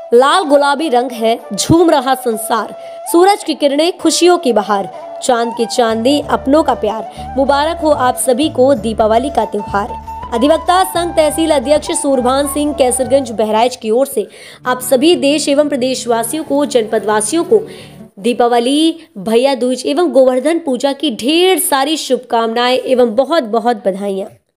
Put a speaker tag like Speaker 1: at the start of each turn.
Speaker 1: लाल गुलाबी रंग है, झूम रहा संसार। सूरज की किरणें, खुशियों की बहार, चांद की चांदनी, अपनों का प्यार। मुबारक हो आप सभी को दीपावली का त्योहार। अधिवक्ता संघ तहसील अध्यक्ष सूरभान सिंह कैसरगंज बहराइच की ओर से आप सभी देश एवं प्रदेशवासियों को, जनपद वासियों को दीपावली, भैया दूज एवं गोवर्धन पूजा की ढेर सारी शुभकामनाएं एवं बहुत बहुत बधाइयां।